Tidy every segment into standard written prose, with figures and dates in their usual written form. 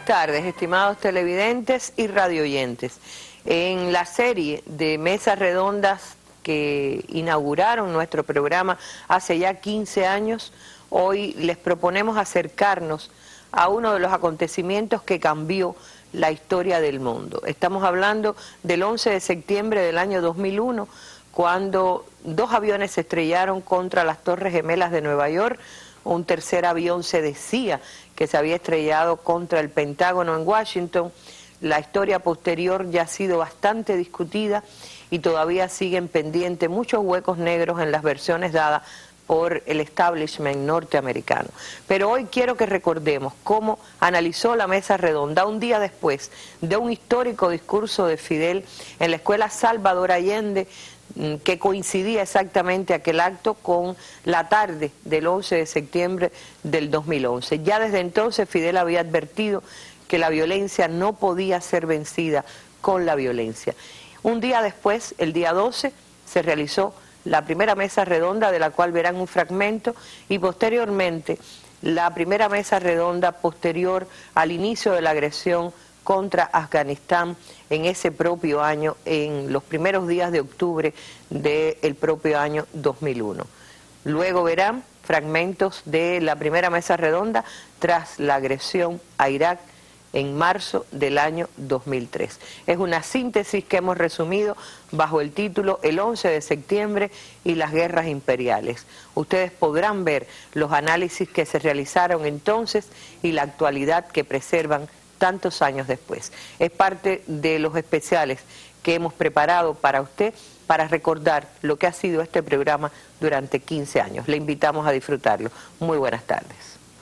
tardes, estimados televidentes y radioyentes. En la serie de mesas redondas que inauguraron nuestro programa hace ya 15 años, hoy les proponemos acercarnos a uno de los acontecimientos que cambió la historia del mundo. Estamos hablando del 11 de septiembre del año 2001, cuando dos aviones se estrellaron contra las Torres Gemelas de Nueva York. Un tercer avión se decía que se había estrellado contra el Pentágono en Washington. La historia posterior ya ha sido bastante discutida y todavía siguen pendientes muchos huecos negros en las versiones dadas por el establishment norteamericano. Pero hoy quiero que recordemos cómo analizó la mesa redonda un día después de un histórico discurso de Fidel en la Escuela Salvador Allende, que coincidía exactamente aquel acto con la tarde del 11 de septiembre del 2011. Ya desde entonces Fidel había advertido que la violencia no podía ser vencida con la violencia. Un día después, el día 12, se realizó la primera mesa redonda, de la cual verán un fragmento, y posteriormente la primera mesa redonda posterior al inicio de la agresión contra Afganistán en ese propio año, en los primeros días de octubre del propio año 2001. Luego verán fragmentos de la primera mesa redonda tras la agresión a Irak en marzo del año 2003. Es una síntesis que hemos resumido bajo el título El 11 de septiembre y las guerras imperiales. Ustedes podrán ver los análisis que se realizaron entonces y la actualidad que preservan tantos años después. Es parte de los especiales que hemos preparado para usted para recordar lo que ha sido este programa durante 15 años. Le invitamos a disfrutarlo. Muy buenas tardes.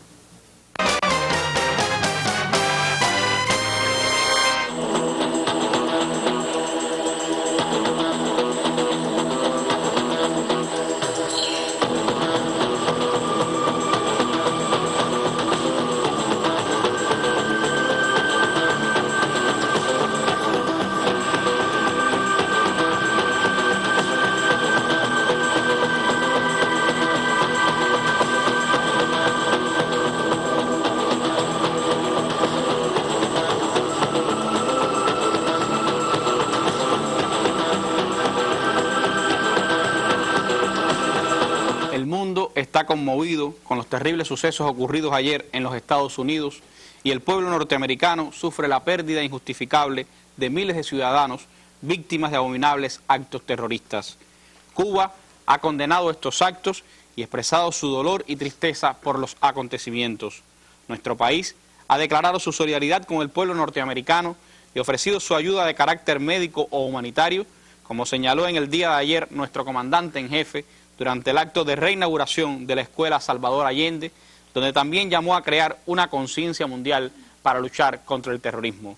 Está conmovido con los terribles sucesos ocurridos ayer en los Estados Unidos y el pueblo norteamericano sufre la pérdida injustificable de miles de ciudadanos víctimas de abominables actos terroristas. Cuba ha condenado estos actos y expresado su dolor y tristeza por los acontecimientos. Nuestro país ha declarado su solidaridad con el pueblo norteamericano y ofrecido su ayuda de carácter médico o humanitario, como señaló en el día de ayer nuestro comandante en jefe, durante el acto de reinauguración de la Escuela Salvador Allende, donde también llamó a crear una conciencia mundial para luchar contra el terrorismo.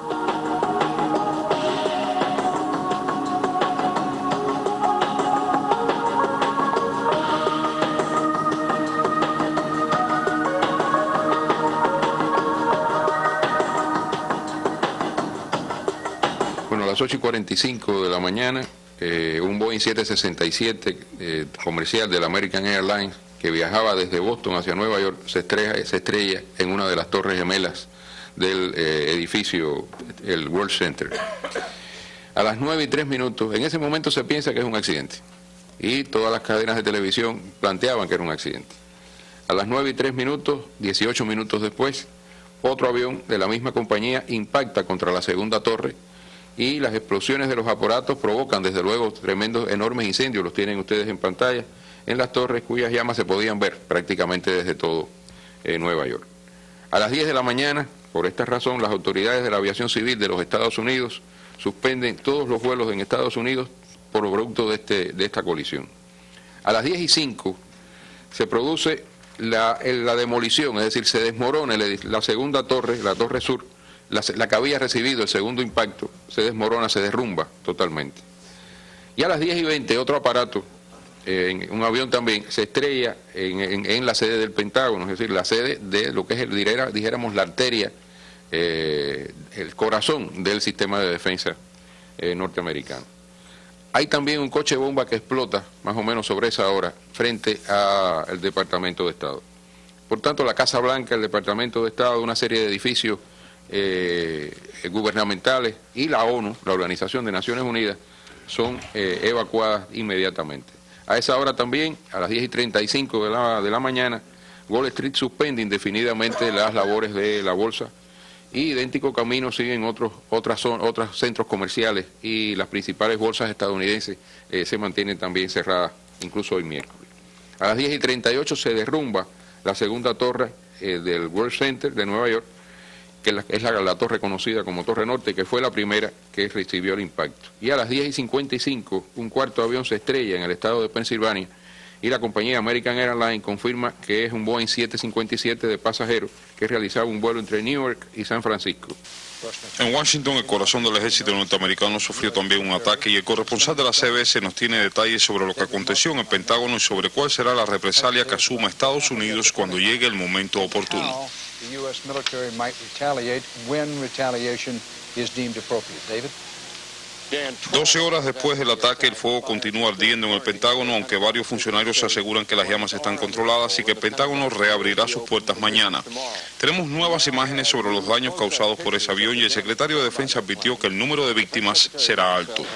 Bueno, a las 8:45 de la mañana, un Boeing 767 comercial del American Airlines que viajaba desde Boston hacia Nueva York se estrella en una de las torres gemelas del edificio, el World Center. A las 9:03, en ese momento se piensa que es un accidente y todas las cadenas de televisión planteaban que era un accidente. A las 9:03, 18 minutos después, otro avión de la misma compañía impacta contra la segunda torre y las explosiones de los aparatos provocan desde luego tremendos, enormes incendios, los tienen ustedes en pantalla, en las torres cuyas llamas se podían ver prácticamente desde todo Nueva York. A las 10 de la mañana, por esta razón, las autoridades de la aviación civil de los Estados Unidos suspenden todos los vuelos en Estados Unidos por producto de esta colisión. A las 10:05 se produce la demolición, es decir, se desmorona la segunda torre, la torre sur, la que había recibido el segundo impacto, se desmorona, se derrumba totalmente. Y a las 10:20 otro aparato, un avión también, se estrella en la sede del Pentágono, es decir, la sede de lo que es, dijéramos, la arteria, el corazón del sistema de defensa norteamericano. Hay también un coche bomba que explota más o menos sobre esa hora frente al Departamento de Estado. Por tanto, la Casa Blanca, el Departamento de Estado, una serie de edificios gubernamentales y la ONU, la Organización de Naciones Unidas, son evacuadas inmediatamente. A esa hora también, a las 10:35 de la mañana, Wall Street suspende indefinidamente las labores de la bolsa y idéntico camino siguen otros centros comerciales y las principales bolsas estadounidenses se mantienen también cerradas, incluso hoy miércoles. A las 10:38 se derrumba la segunda torre del World Center de Nueva York, que es la torre conocida como Torre Norte, que fue la primera que recibió el impacto. Y a las 10:55 un cuarto avión se estrella en el estado de Pensilvania y la compañía American Airlines confirma que es un Boeing 757 de pasajeros que realizaba un vuelo entre Newark y San Francisco. En Washington, el corazón del ejército norteamericano sufrió también un ataque y el corresponsal de la CBS nos tiene detalles sobre lo que aconteció en el Pentágono y sobre cuál será la represalia que asuma Estados Unidos cuando llegue el momento oportuno. 12 horas después del ataque, el fuego continúa ardiendo en el Pentágono, aunque varios funcionarios aseguran que las llamas están controladas y que el Pentágono reabrirá sus puertas mañana. Tenemos nuevas imágenes sobre los daños causados por ese avión y el secretario de Defensa advirtió que el número de víctimas será alto.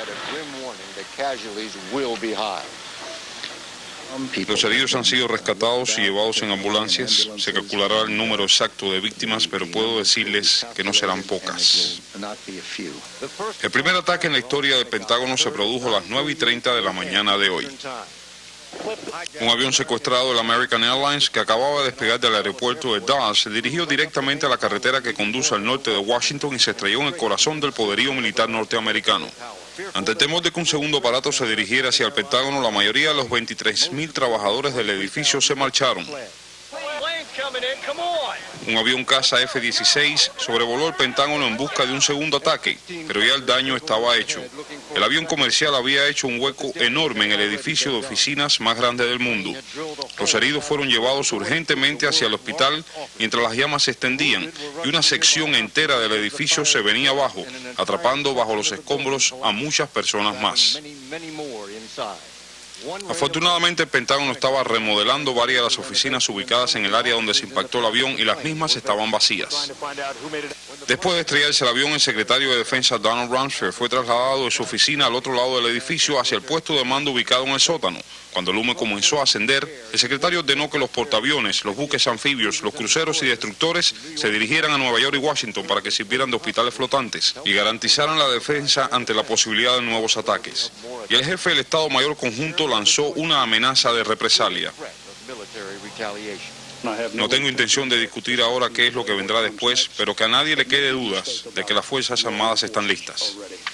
Los heridos han sido rescatados y llevados en ambulancias. Se calculará el número exacto de víctimas, pero puedo decirles que no serán pocas. El primer ataque en la historia del Pentágono se produjo a las 9:30 de la mañana de hoy. Un avión secuestrado del American Airlines que acababa de despegar del aeropuerto de Dallas se dirigió directamente a la carretera que conduce al norte de Washington y se estrelló en el corazón del poderío militar norteamericano. Ante el temor de que un segundo aparato se dirigiera hacia el Pentágono, la mayoría de los 23.000 trabajadores del edificio se marcharon. Un avión caza F-16 sobrevoló el Pentágono en busca de un segundo ataque, pero ya el daño estaba hecho. El avión comercial había hecho un hueco enorme en el edificio de oficinas más grande del mundo. Los heridos fueron llevados urgentemente hacia el hospital mientras las llamas se extendían y una sección entera del edificio se venía abajo, atrapando bajo los escombros a muchas personas más. Afortunadamente, el Pentágono estaba remodelando varias de las oficinas ubicadas en el área donde se impactó el avión y las mismas estaban vacías. Después de estrellarse el avión, el secretario de Defensa Donald Rumsfeld fue trasladado de su oficina al otro lado del edificio hacia el puesto de mando ubicado en el sótano. Cuando el humo comenzó a ascender, el secretario ordenó que los portaaviones, los buques anfibios, los cruceros y destructores se dirigieran a Nueva York y Washington para que sirvieran de hospitales flotantes y garantizaran la defensa ante la posibilidad de nuevos ataques. Y el jefe del Estado Mayor Conjunto lanzó una amenaza de represalia. No tengo intención de discutir ahora qué es lo que vendrá después, pero que a nadie le quede dudas de que las Fuerzas Armadas están listas.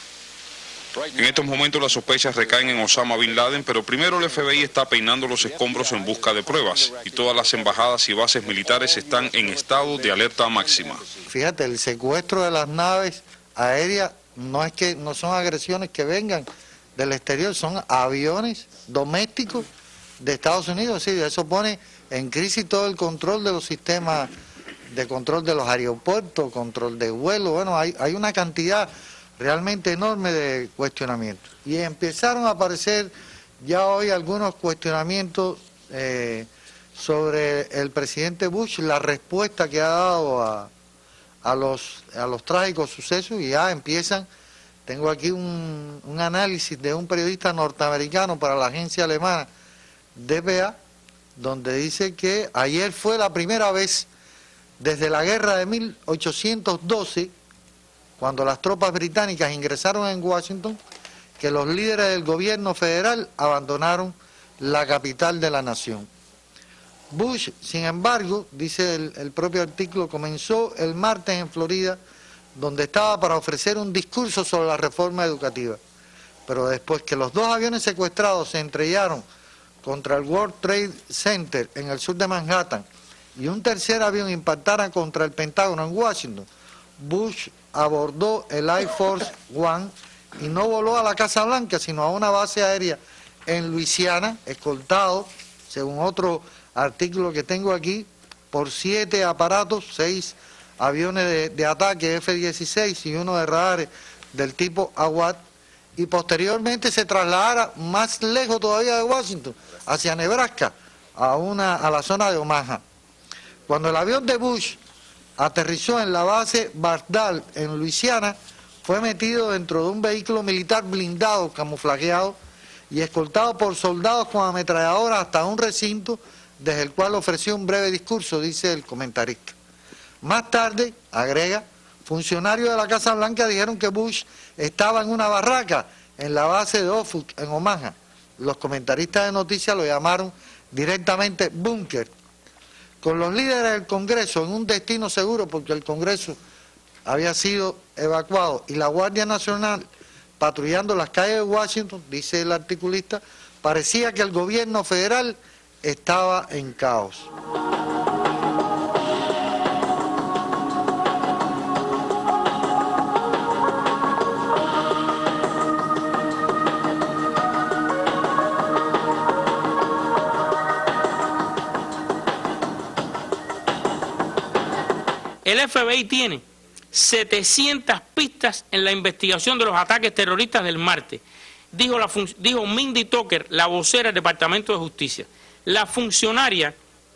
En estos momentos las sospechas recaen en Osama Bin Laden, pero primero el FBI está peinando los escombros en busca de pruebas y todas las embajadas y bases militares están en estado de alerta máxima. Fíjate, el secuestro de las naves aéreas no son agresiones que vengan del exterior, son aviones domésticos de Estados Unidos. Sí, eso pone en crisis todo el control de los sistemas de control de los aeropuertos, control de vuelo. Bueno, hay una cantidad realmente enorme de cuestionamientos. Y empezaron a aparecer ya hoy algunos cuestionamientos sobre el presidente Bush, la respuesta que ha dado a los trágicos sucesos, y ya empiezan. Tengo aquí un análisis de un periodista norteamericano para la agencia alemana dpa, donde dice que ayer fue la primera vez desde la guerra de 1812, cuando las tropas británicas ingresaron en Washington, que los líderes del gobierno federal abandonaron la capital de la nación. Bush, sin embargo, dice el propio artículo, comenzó el martes en Florida, donde estaba para ofrecer un discurso sobre la reforma educativa. Pero después que los dos aviones secuestrados se estrellaron contra el World Trade Center en el sur de Manhattan y un tercer avión impactara contra el Pentágono en Washington, Bush abordó el Air Force One y no voló a la Casa Blanca, sino a una base aérea en Luisiana, escoltado, según otro artículo que tengo aquí, por 7 aparatos, 6 aviones de ataque F-16 y uno de radares del tipo AWAT, y posteriormente se trasladara más lejos todavía de Washington, hacia Nebraska, a la zona de Omaha. Cuando el avión de Bush aterrizó en la base Bardal, en Luisiana, fue metido dentro de un vehículo militar blindado, camuflajeado, y escoltado por soldados con ametralladoras hasta un recinto, desde el cual ofreció un breve discurso, dice el comentarista. Más tarde, agrega, funcionarios de la Casa Blanca dijeron que Bush estaba en una barraca en la base de Offutt, en Omaha. Los comentaristas de noticias lo llamaron directamente búnker. Con los líderes del Congreso en un destino seguro, porque el Congreso había sido evacuado, y la Guardia Nacional patrullando las calles de Washington, dice el articulista, parecía que el gobierno federal estaba en caos. El FBI tiene 700 pistas en la investigación de los ataques terroristas del martes, dijo Mindy Tucker, la vocera del Departamento de Justicia. La funcionaria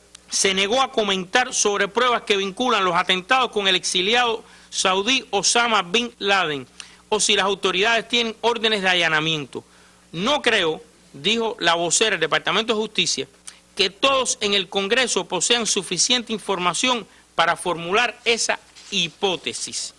se negó a comentar sobre pruebas que vinculan los atentados con el exiliado saudí Osama Bin Laden o si las autoridades tienen órdenes de allanamiento. No creo, dijo la vocera del Departamento de Justicia, que todos en el Congreso posean suficiente información para formular esa hipótesis.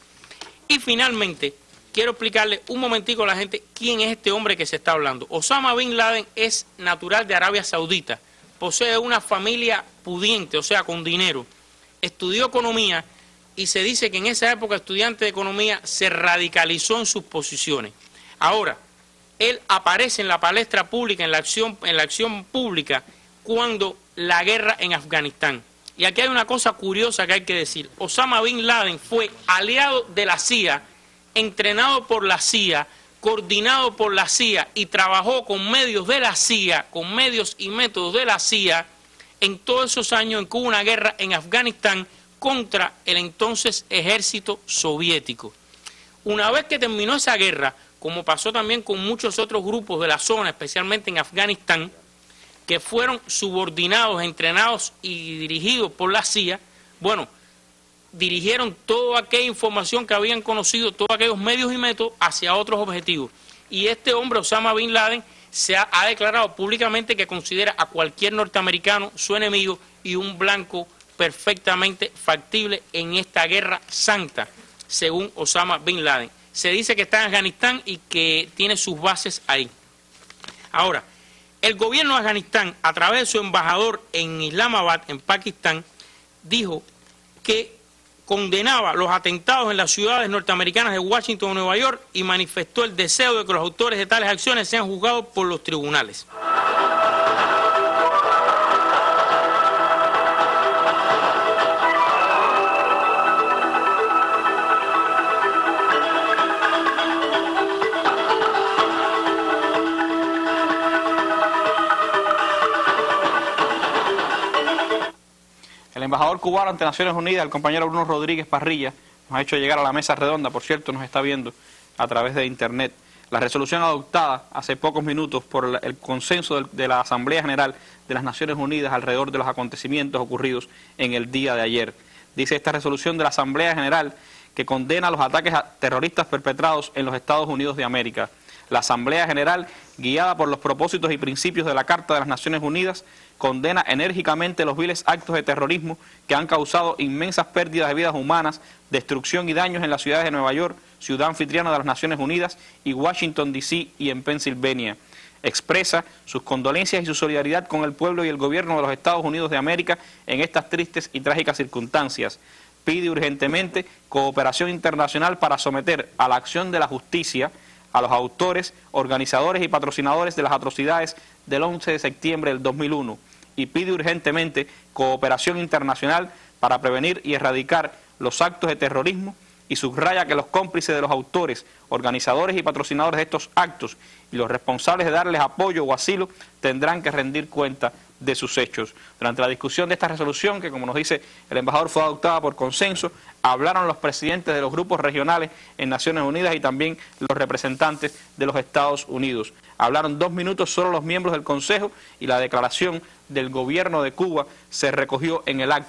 Y finalmente, quiero explicarle un momentico a la gente quién es este hombre que se está hablando. Osama Bin Laden es natural de Arabia Saudita, posee una familia pudiente, o sea, con dinero. Estudió economía y se dice que en esa época, estudiante de economía, se radicalizó en sus posiciones. Ahora, él aparece en la palestra pública, en la acción pública, cuando la guerra en Afganistán. Y aquí hay una cosa curiosa que hay que decir. Osama Bin Laden fue aliado de la CIA, entrenado por la CIA, coordinado por la CIA y trabajó con medios de la CIA, con medios y métodos de la CIA en todos esos años en que hubo una guerra en Afganistán contra el entonces ejército soviético. Una vez que terminó esa guerra, como pasó también con muchos otros grupos de la zona, especialmente en Afganistán, que fueron subordinados, entrenados y dirigidos por la CIA, bueno, dirigieron toda aquella información que habían conocido, todos aquellos medios y métodos hacia otros objetivos. Y este hombre, Osama Bin Laden, ha declarado públicamente que considera a cualquier norteamericano su enemigo y un blanco perfectamente factible en esta guerra santa, según Osama Bin Laden. Se dice que está en Afganistán y que tiene sus bases ahí. Ahora, el gobierno de Afganistán, a través de su embajador en Islamabad, en Pakistán, dijo que condenaba los atentados en las ciudades norteamericanas de Washington y Nueva York y manifestó el deseo de que los autores de tales acciones sean juzgados por los tribunales. El embajador cubano ante Naciones Unidas, el compañero Bruno Rodríguez Parrilla, nos ha hecho llegar a la mesa redonda, por cierto, nos está viendo a través de internet, la resolución adoptada hace pocos minutos por el consenso de la Asamblea General de las Naciones Unidas alrededor de los acontecimientos ocurridos en el día de ayer. Dice esta resolución de la Asamblea General que condena los ataques terroristas perpetrados en los Estados Unidos de América. La Asamblea General, guiada por los propósitos y principios de la Carta de las Naciones Unidas, condena enérgicamente los viles actos de terrorismo que han causado inmensas pérdidas de vidas humanas, destrucción y daños en las ciudades de Nueva York, ciudad anfitriona de las Naciones Unidas, y Washington, D.C. y en Pensilvania. Expresa sus condolencias y su solidaridad con el pueblo y el gobierno de los Estados Unidos de América en estas tristes y trágicas circunstancias. Pide urgentemente cooperación internacional para someter a la acción de la justicia a los autores, organizadores y patrocinadores de las atrocidades del 11 de septiembre del 2001 y pide urgentemente cooperación internacional para prevenir y erradicar los actos de terrorismo y subraya que los cómplices de los autores, organizadores y patrocinadores de estos actos y los responsables de darles apoyo o asilo tendrán que rendir cuenta de sus hechos. Durante la discusión de esta resolución, que como nos dice el embajador fue adoptada por consenso, hablaron los presidentes de los grupos regionales en Naciones Unidas y también los representantes de los Estados Unidos. Hablaron 2 minutos solo los miembros del Consejo y la declaración del gobierno de Cuba se recogió en el acta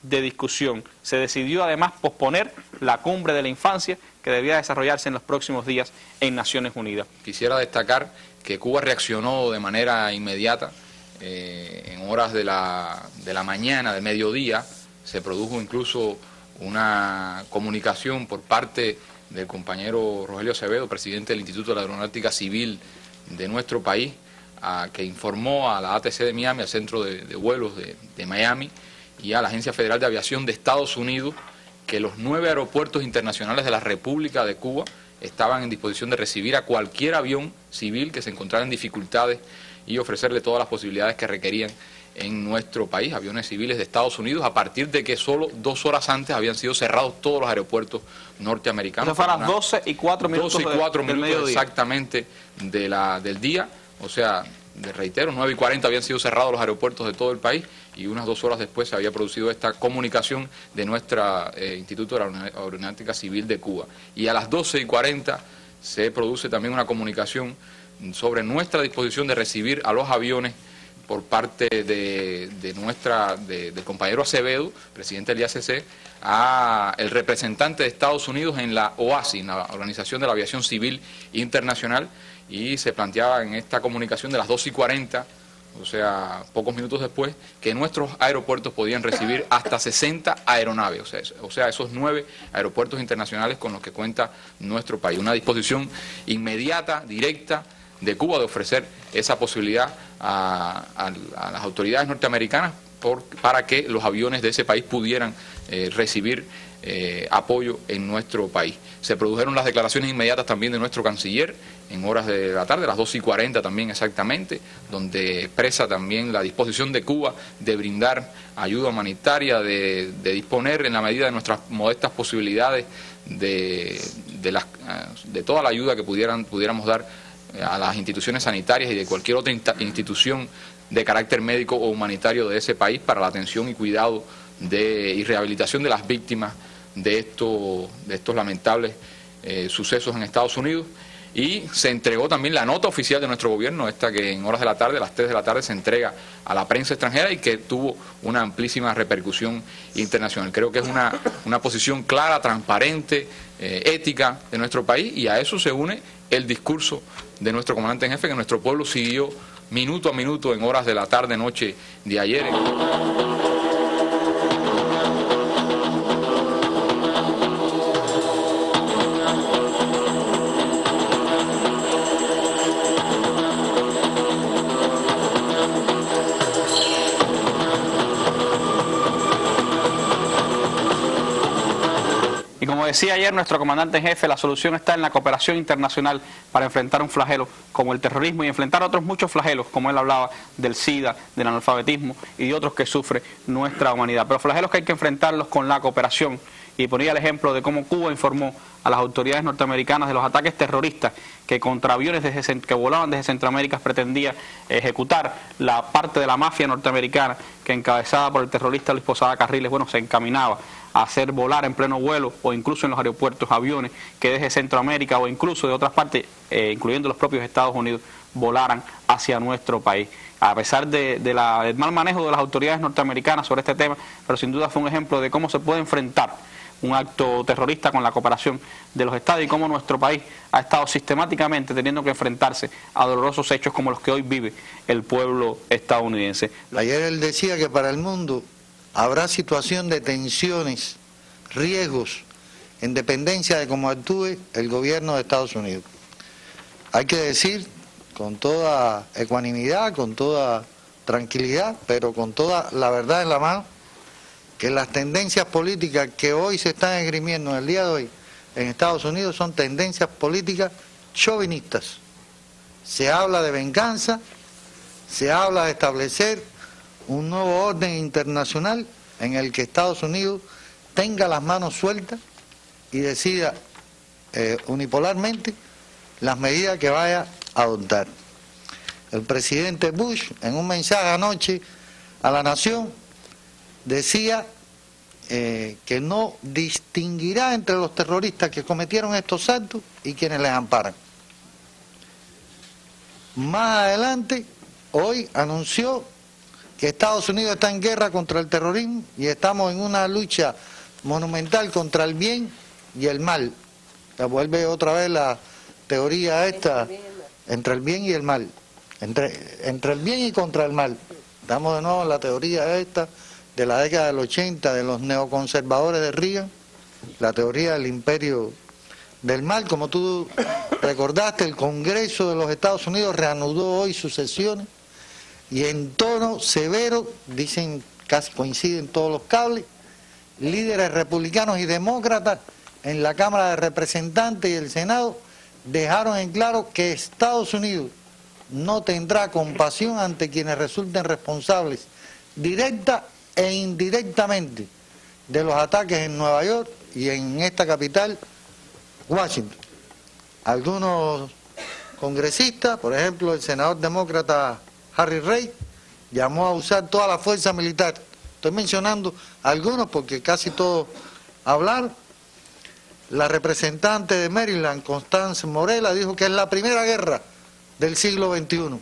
de discusión. Se decidió además posponer la cumbre de la infancia que debía desarrollarse en los próximos días en Naciones Unidas. Quisiera destacar que Cuba reaccionó de manera inmediata. En horas de la mañana, del mediodía, se produjo incluso una comunicación por parte del compañero Rogelio Acevedo, presidente del Instituto de la Aeronáutica Civil de nuestro país, que informó a la ATC de Miami, al Centro de Vuelos de Miami, y a la Agencia Federal de Aviación de Estados Unidos, que los 9 aeropuertos internacionales de la República de Cuba estaban en disposición de recibir a cualquier avión civil que se encontrara en dificultades y ofrecerle todas las posibilidades que requerían en nuestro país, aviones civiles de Estados Unidos, a partir de que solo 2 horas antes habían sido cerrados todos los aeropuertos norteamericanos. Eso fue a las 12 y 4 minutos, 12 y 4 del minutos mediodía. exactamente del día, o sea, reitero, 9 y 40 habían sido cerrados los aeropuertos de todo el país y unas 2 horas después se había producido esta comunicación de nuestro Instituto de la Aeronáutica Civil de Cuba. Y a las 12 y 40 se produce también una comunicación sobre nuestra disposición de recibir a los aviones por parte del compañero Acevedo, presidente del IACC, a el representante de Estados Unidos en la OASI, en la Organización de la Aviación Civil Internacional, y se planteaba en esta comunicación de las 2 y 40, o sea, pocos minutos después, que nuestros aeropuertos podían recibir hasta 60 aeronaves, o sea, esos 9 aeropuertos internacionales con los que cuenta nuestro país. Una disposición inmediata, directa, de Cuba de ofrecer esa posibilidad a las autoridades norteamericanas para que los aviones de ese país pudieran recibir apoyo en nuestro país. Se produjeron las declaraciones inmediatas también de nuestro canciller en horas de la tarde, las 2 y 40 también exactamente, donde expresa también la disposición de Cuba de brindar ayuda humanitaria, de disponer en la medida de nuestras modestas posibilidades de toda la ayuda que pudiéramos dar a las instituciones sanitarias y de cualquier otra institución de carácter médico o humanitario de ese país para la atención y cuidado y rehabilitación de las víctimas de estos lamentables sucesos en Estados Unidos. Y se entregó también la nota oficial de nuestro gobierno, esta que en horas de la tarde, a las 3 de la tarde, se entrega a la prensa extranjera y que tuvo una amplísima repercusión internacional. Creo que es una posición clara, transparente, ética de nuestro país, y a eso se une el discurso de nuestro comandante en jefe, que nuestro pueblo siguió minuto a minuto en horas de la tarde, noche de ayer. Y como decía ayer nuestro comandante en jefe, la solución está en la cooperación internacional para enfrentar un flagelo como el terrorismo y enfrentar otros muchos flagelos, como él hablaba del SIDA, del analfabetismo y de otros que sufre nuestra humanidad. Pero flagelos que hay que enfrentarlos con la cooperación. Y ponía el ejemplo de cómo Cuba informó a las autoridades norteamericanas de los ataques terroristas que contra aviones que volaban desde Centroamérica pretendía ejecutar la parte de la mafia norteamericana que, encabezada por el terrorista Luis Posada Carriles, se encaminaba a hacer volar en pleno vuelo o incluso en los aeropuertos aviones que desde Centroamérica o incluso de otras partes, incluyendo los propios Estados Unidos, volaran hacia nuestro país. A pesar del mal manejo de las autoridades norteamericanas sobre este tema, pero sin duda fue un ejemplo de cómo se puede enfrentar un acto terrorista con la cooperación de los Estados y cómo nuestro país ha estado sistemáticamente teniendo que enfrentarse a dolorosos hechos como los que hoy vive el pueblo estadounidense. Ayer él decía que para el mundo habrá situación de tensiones, riesgos, en dependencia de cómo actúe el gobierno de Estados Unidos. Hay que decir con toda ecuanimidad, con toda tranquilidad, pero con toda la verdad en la mano, que las tendencias políticas que hoy se están esgrimiendo en el día de hoy en Estados Unidos son tendencias políticas chauvinistas. Se habla de venganza, se habla de establecer un nuevo orden internacional en el que Estados Unidos tenga las manos sueltas y decida unipolarmente las medidas que vaya a adoptar. El presidente Bush, en un mensaje anoche a la nación, decía que no distinguirá entre los terroristas que cometieron estos actos y quienes les amparan. Más adelante, hoy anunció que Estados Unidos está en guerra contra el terrorismo y estamos en una lucha monumental contra el bien y el mal. Se vuelve otra vez la teoría esta, entre el bien y el mal, entre el bien y contra el mal. Estamos de nuevo en la teoría esta de la década del 80 de los neoconservadores de Reagan, la teoría del imperio del mal. Como tú recordaste, el Congreso de los Estados Unidos reanudó hoy sus sesiones y en tono severo, dicen, casi coinciden todos los cables, líderes republicanos y demócratas en la Cámara de Representantes y el Senado dejaron en claro que Estados Unidos no tendrá compasión ante quienes resulten responsables directa e indirectamente de los ataques en Nueva York y en esta capital, Washington. Algunos congresistas, por ejemplo el senador demócrata Harry Reid, llamó a usar toda la fuerza militar. Estoy mencionando algunos porque casi todos hablaron. La representante de Maryland, Constance Morella, dijo que es la primera guerra del siglo XXI.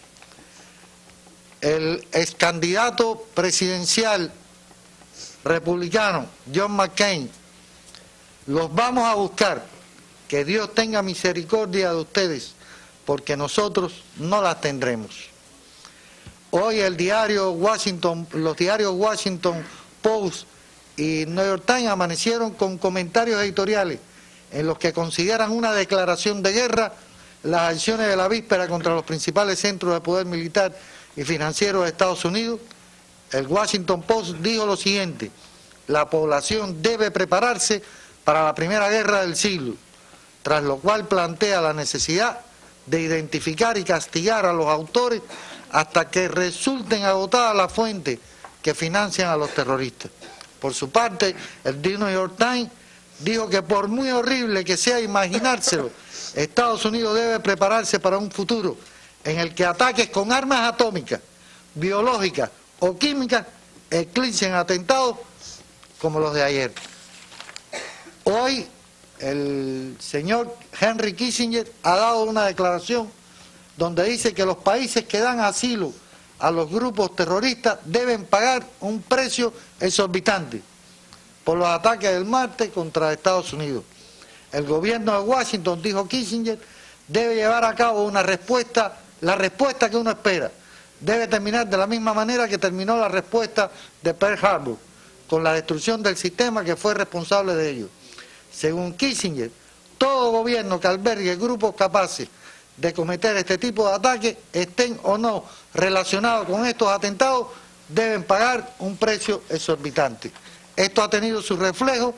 El ex candidato presidencial republicano, John McCain, los vamos a buscar, que Dios tenga misericordia de ustedes, porque nosotros no las tendremos. Hoy los diarios Washington Post y New York Times amanecieron con comentarios editoriales en los que consideran una declaración de guerra las acciones de la víspera contra los principales centros de poder militar y financiero de Estados Unidos. El Washington Post dijo lo siguiente: la población debe prepararse para la primera guerra del siglo, tras lo cual plantea la necesidad de identificar y castigar a los autores hasta que resulten agotadas las fuentes que financian a los terroristas. Por su parte, el The New York Times dijo que por muy horrible que sea imaginárselo, Estados Unidos debe prepararse para un futuro en el que ataques con armas atómicas, biológicas o químicas eclipsen atentados como los de ayer. Hoy el señor Henry Kissinger ha dado una declaración donde dice que los países que dan asilo a los grupos terroristas deben pagar un precio exorbitante por los ataques del martes contra Estados Unidos. El gobierno de Washington, dijo Kissinger, debe llevar a cabo una respuesta, la respuesta que uno espera. Debe terminar de la misma manera que terminó la respuesta de Pearl Harbor, con la destrucción del sistema que fue responsable de ello. Según Kissinger, todo gobierno que albergue grupos capaces de cometer este tipo de ataques, estén o no relacionados con estos atentados, deben pagar un precio exorbitante. Esto ha tenido su reflejo.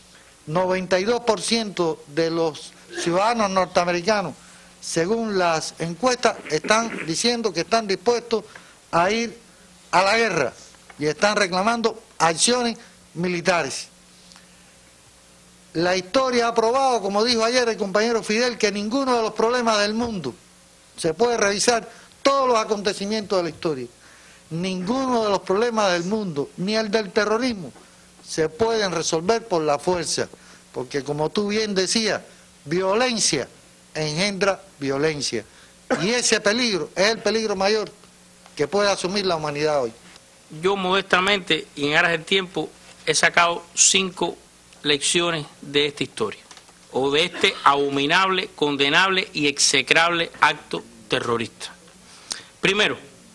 92% de los ciudadanos norteamericanos, según las encuestas, están diciendo que están dispuestos a ir a la guerra y están reclamando acciones militares. La historia ha probado, como dijo ayer el compañero Fidel, que ninguno de los problemas del mundo, se puede revisar todos los acontecimientos de la historia, ninguno de los problemas del mundo, ni el del terrorismo, se pueden resolver por la fuerza, porque como tú bien decías, violencia engendra violencia, y ese peligro es el peligro mayor que puede asumir la humanidad hoy. Yo modestamente, y en aras del tiempo, he sacado 5 lecciones de esta historia, o de este abominable, condenable y execrable acto terrorista. Primero,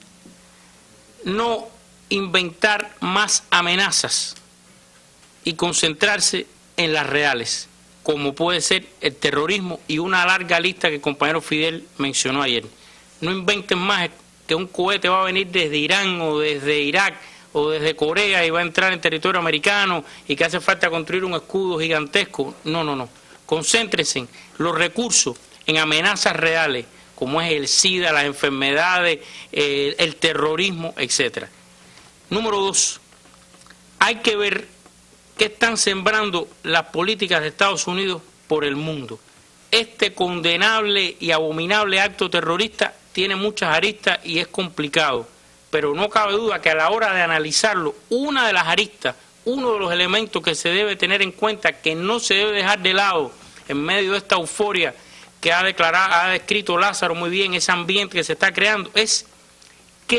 no inventar más amenazas y concentrarse en las reales, como puede ser el terrorismo y una larga lista que el compañero Fidel mencionó ayer. No inventen más que un cohete va a venir desde Irán o desde Irak o desde Corea y va a entrar en territorio americano y que hace falta construir un escudo gigantesco. No, no, no. Concéntrense los recursos en amenazas reales, como es el SIDA, las enfermedades, el terrorismo, etc. Número 2, hay que ver qué están sembrando las políticas de Estados Unidos por el mundo. Este condenable y abominable acto terrorista tiene muchas aristas y es complicado, pero no cabe duda que a la hora de analizarlo, una de las aristas, uno de los elementos que se debe tener en cuenta, que no se debe dejar de lado en medio de esta euforia que ha descrito Lázaro muy bien, ese ambiente que se está creando, es qué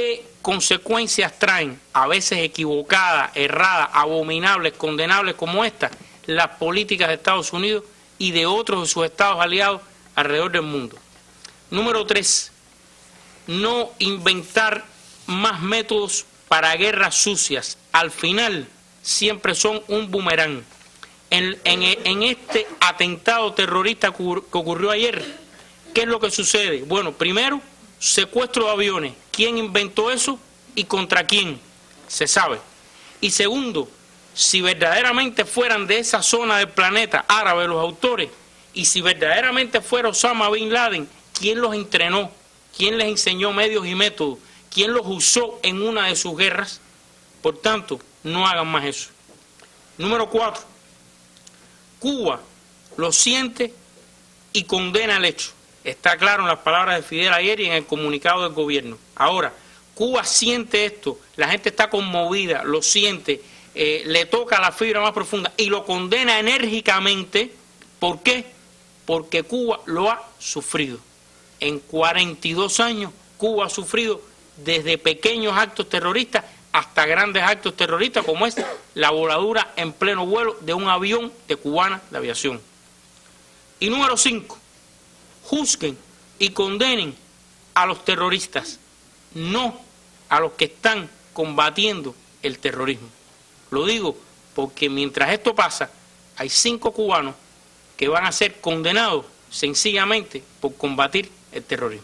consecuencias traen, a veces equivocadas, erradas, abominables, condenables como esta, las políticas de Estados Unidos y de otros de sus estados aliados alrededor del mundo. Número 3, no inventar más métodos para guerras sucias. Al final siempre son un boomerang. En este atentado terrorista que ocurrió ayer, ¿qué es lo que sucede? Bueno, primero, secuestro de aviones. ¿Quién inventó eso y contra quién? Se sabe. Y segundo, si verdaderamente fueran de esa zona del planeta árabe los autores, y si verdaderamente fuera Osama Bin Laden, ¿quién los entrenó? ¿Quién les enseñó medios y métodos? ¿Quién los usó en una de sus guerras? Por tanto, no hagan más eso. Número 4. Cuba lo siente y condena el hecho. Está claro en las palabras de Fidel ayer y en el comunicado del gobierno. Ahora, Cuba siente esto, la gente está conmovida, lo siente, le toca la fibra más profunda y lo condena enérgicamente. ¿Por qué? Porque Cuba lo ha sufrido. En 42 años, Cuba ha sufrido desde pequeños actos terroristas hasta grandes actos terroristas, como es la voladura en pleno vuelo de un avión de Cubana de Aviación. Y número 5, juzguen y condenen a los terroristas, no a los que están combatiendo el terrorismo. Lo digo porque mientras esto pasa, hay 5 cubanos que van a ser condenados sencillamente por combatir el terrorismo.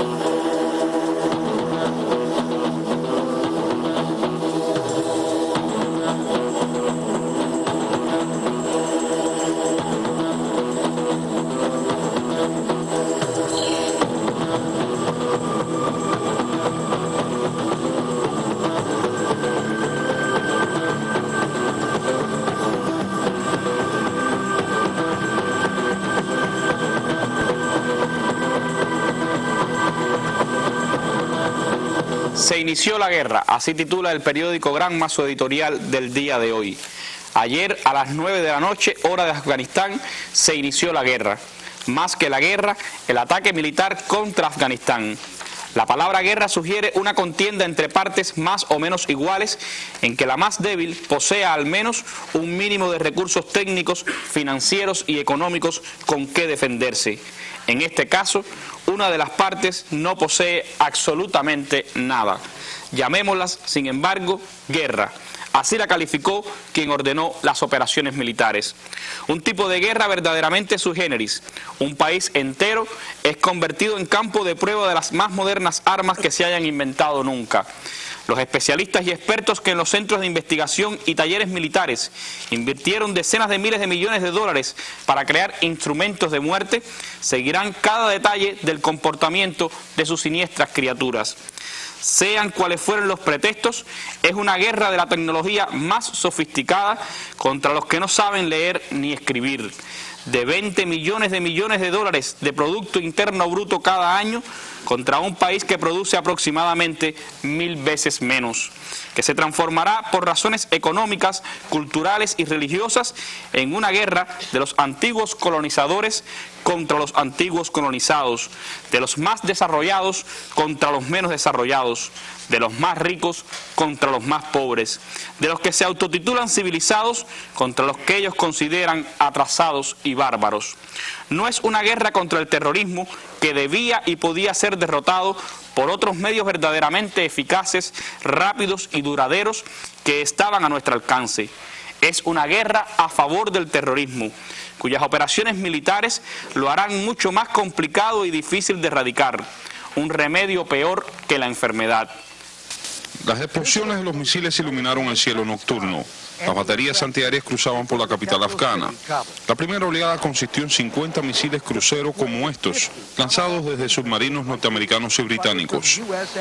Se inició la guerra, así titula el periódico Granma su editorial del día de hoy. Ayer a las 9 de la noche, hora de Afganistán, se inició la guerra. Más que la guerra, el ataque militar contra Afganistán. La palabra guerra sugiere una contienda entre partes más o menos iguales, en que la más débil posea al menos un mínimo de recursos técnicos, financieros y económicos con que defenderse. En este caso, una de las partes no posee absolutamente nada. Llamémoslas, sin embargo, guerra. Así la calificó quien ordenó las operaciones militares. Un tipo de guerra verdaderamente sui generis. Un país entero es convertido en campo de prueba de las más modernas armas que se hayan inventado nunca. Los especialistas y expertos que en los centros de investigación y talleres militares invirtieron decenas de miles de millones de dólares para crear instrumentos de muerte, seguirán cada detalle del comportamiento de sus siniestras criaturas. Sean cuales fueren los pretextos, es una guerra de la tecnología más sofisticada contra los que no saben leer ni escribir. De 20 millones de dólares de Producto Interno Bruto cada año contra un país que produce aproximadamente 1000 veces menos, que se transformará por razones económicas, culturales y religiosas en una guerra de los antiguos colonizadores contra los antiguos colonizados, de los más desarrollados contra los menos desarrollados, de los más ricos contra los más pobres, de los que se autotitulan civilizados contra los que ellos consideran atrasados y bárbaros. No es una guerra contra el terrorismo que debía y podía ser derrotado por otros medios verdaderamente eficaces, rápidos y duraderos que estaban a nuestro alcance. Es una guerra a favor del terrorismo, cuyas operaciones militares lo harán mucho más complicado y difícil de erradicar, un remedio peor que la enfermedad. Las explosiones de los misiles iluminaron el cielo nocturno. Las baterías antiaéreas cruzaban por la capital afgana. La primera oleada consistió en 50 misiles crucero como estos, lanzados desde submarinos norteamericanos y británicos.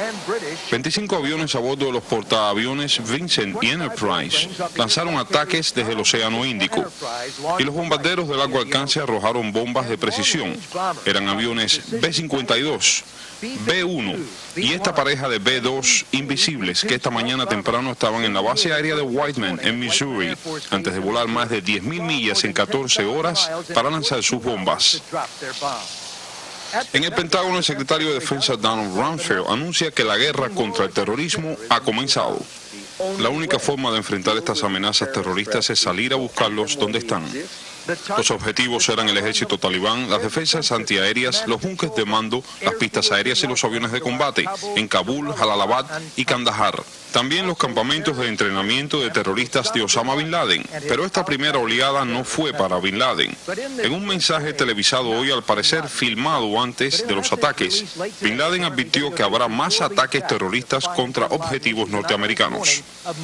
25 aviones a bordo de los portaaviones Vincent y Enterprise lanzaron ataques desde el Océano Índico. Y los bombarderos de largo alcance arrojaron bombas de precisión. Eran aviones B-52, B-1 y esta pareja de B-2 invisibles que esta mañana temprano estaban en la base aérea de Whiteman en Missouri antes de volar más de 10.000 millas en 14 horas para lanzar sus bombas. En el Pentágono, el secretario de Defensa Donald Rumsfeld anuncia que la guerra contra el terrorismo ha comenzado. La única forma de enfrentar estas amenazas terroristas es salir a buscarlos donde están. Los objetivos eran el ejército talibán, las defensas antiaéreas, los bunkers de mando, las pistas aéreas y los aviones de combate en Kabul, Jalalabad y Kandahar. También los campamentos de entrenamiento de terroristas de Osama Bin Laden. Pero esta primera oleada no fue para Bin Laden. En un mensaje televisado hoy, al parecer filmado antes de los ataques, Bin Laden advirtió que habrá más ataques terroristas contra objetivos norteamericanos.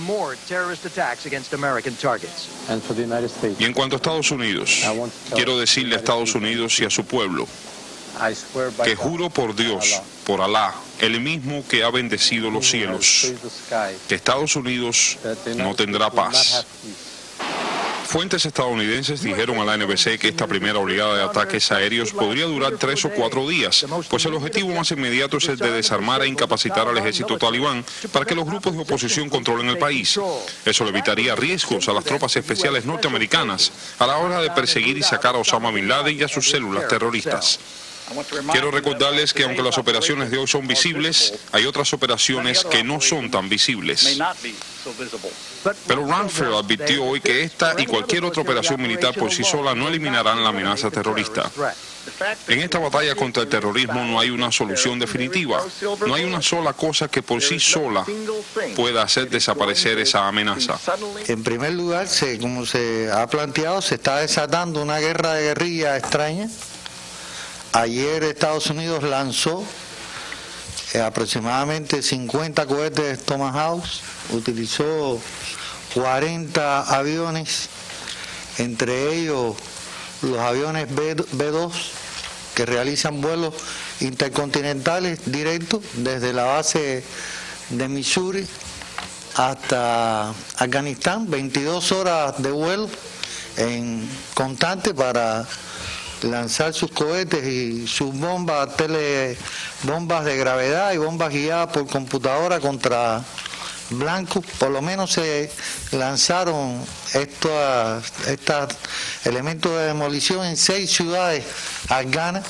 Y en cuanto a Estados Unidos, quiero decirle a Estados Unidos y a su pueblo que juro por Dios, por Alá, el mismo que ha bendecido los cielos, que Estados Unidos no tendrá paz. Fuentes estadounidenses dijeron a la NBC que esta primera oleada de ataques aéreos podría durar 3 o 4 días, pues el objetivo más inmediato es el de desarmar e incapacitar al ejército talibán para que los grupos de oposición controlen el país. Eso le evitaría riesgos a las tropas especiales norteamericanas a la hora de perseguir y sacar a Osama Bin Laden y a sus células terroristas. Quiero recordarles que aunque las operaciones de hoy son visibles, hay otras operaciones que no son tan visibles. Pero Rumsfeld advirtió hoy que esta y cualquier otra operación militar por sí sola no eliminarán la amenaza terrorista. En esta batalla contra el terrorismo no hay una solución definitiva. No hay una sola cosa que por sí sola pueda hacer desaparecer esa amenaza. En primer lugar, como se ha planteado, se está desatando una guerra de guerrilla extraña. Ayer Estados Unidos lanzó aproximadamente 50 cohetes Tomahawk, utilizó 40 aviones, entre ellos los aviones B-2 que realizan vuelos intercontinentales directos desde la base de Missouri hasta Afganistán, 22 horas de vuelo en constante para lanzar sus cohetes y sus bombas bombas de gravedad y bombas guiadas por computadora contra blancos. Por lo menos se lanzaron estos elementos de demolición en 6 ciudades afganas,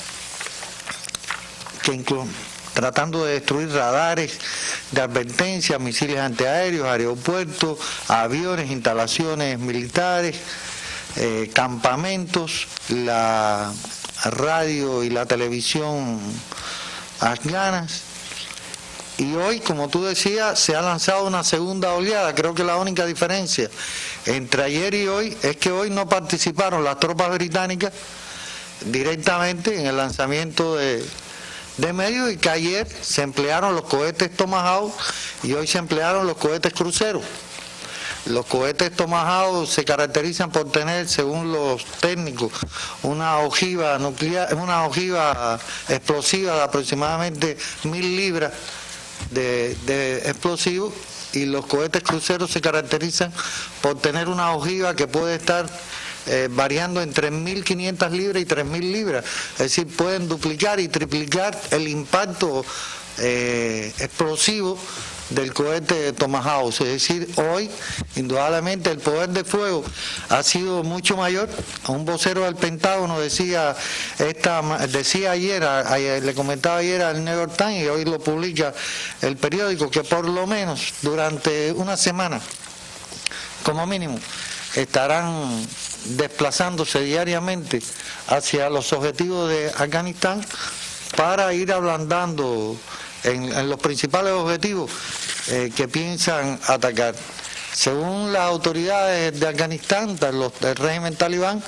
tratando de destruir radares de advertencia, misiles antiaéreos, aeropuertos, aviones, instalaciones militares, campamentos, la radio y la televisión afganas. Y hoy, como tú decías, se ha lanzado una segunda oleada. Creo que la única diferencia entre ayer y hoy es que hoy no participaron las tropas británicas directamente en el lanzamiento de medios, y que ayer se emplearon los cohetes Tomahawk y hoy se emplearon los cohetes cruceros. Los cohetes Tomahawk se caracterizan por tener, según los técnicos, una ojiva nuclear, una ojiva explosiva de aproximadamente 1000 libras de explosivos, y los cohetes cruceros se caracterizan por tener una ojiva que puede estar variando entre 1.500 libras y 3.000 libras. Es decir, pueden duplicar y triplicar el impacto explosivo del cohete Tomahawk. Es decir, hoy indudablemente el poder de fuego ha sido mucho mayor. Un vocero del Pentágono decía ayer, le comentaba ayer al New York Times, y hoy lo publica el periódico, que por lo menos durante una semana, como mínimo, estarán desplazándose diariamente hacia los objetivos de Afganistán para ir ablandando en los principales objetivos que piensan atacar. Según las autoridades de Afganistán, del régimen talibán,